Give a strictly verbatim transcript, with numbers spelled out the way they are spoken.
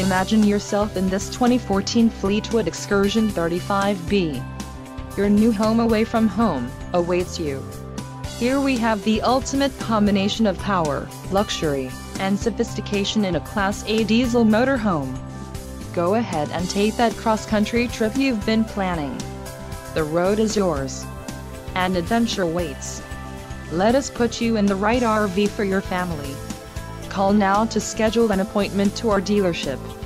Imagine yourself in this twenty fourteen Fleetwood Excursion thirty-five B. Your new home away from home awaits you. Here we have the ultimate combination of power, luxury, and sophistication in a Class A diesel motorhome. Go ahead and take that cross-country trip you've been planning. The road is yours, and adventure waits. Let us put you in the right R V for your family. Call now to schedule an appointment to our dealership.